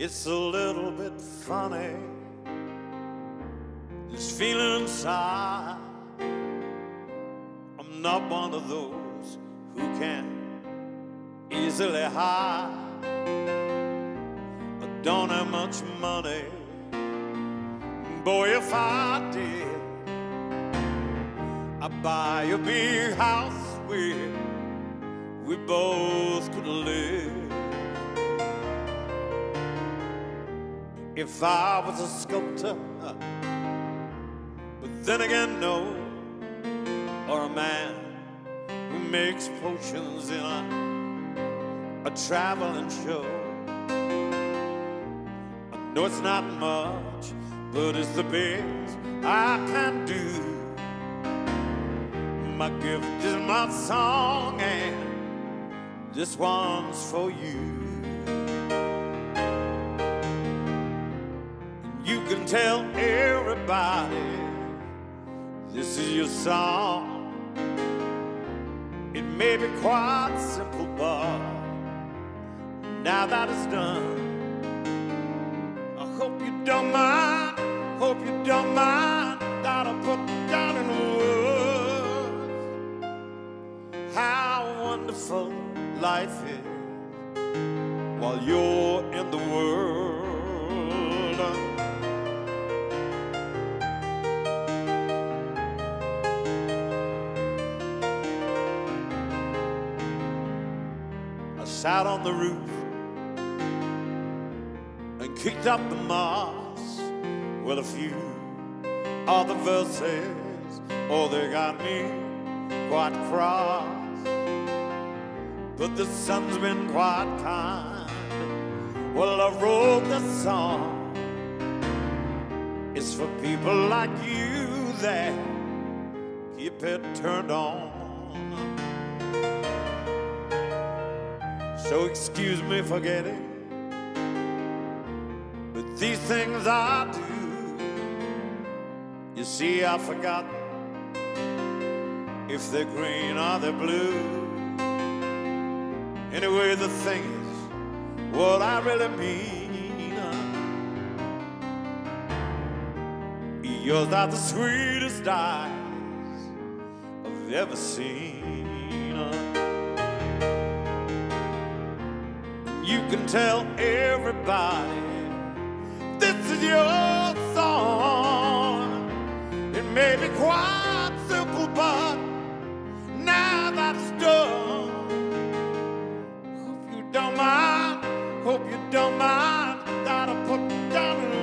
It's a little bit funny, this feeling inside. I'm not one of those who can easily hide. I don't have much money, boy, if I did, I'd buy a big house where we both could live. If I was a sculptor, but then again, no, or a man who makes potions in a traveling show. I know it's not much, but it's the best I can do. My gift is my song, and this one's for you. You can tell everybody this is your song. It may be quite simple, but now that it's done, I hope you don't mind, hope you don't mind that I put down in words how wonderful life is while you're in the world. I sat on the roof and kicked up the moss with a few other verses. Oh, they got me quite cross, but the sun's been quite kind. Well, I wrote this song. It's for people like you that keep it turned on. So excuse me for getting, but these things I do, you see, I've forgotten if they're green or they're blue. Anyway, the thing is, what I really mean, yours are the sweetest eyes I've ever seen. You can tell everybody this is your song. It may be quite simple, but now that it's done, hope you don't mind, hope you don't mind that I put down in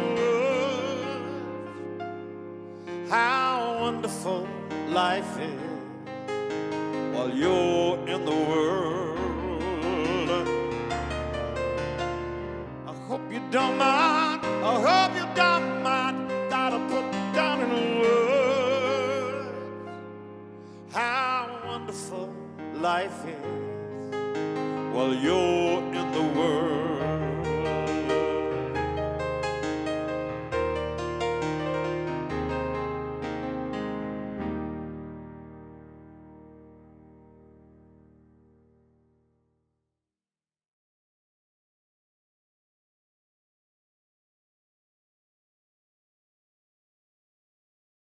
words how wonderful life is while you're in the world. I hope you don't mind, I hope you don't mind that I put down in words how wonderful life is while you're in the world.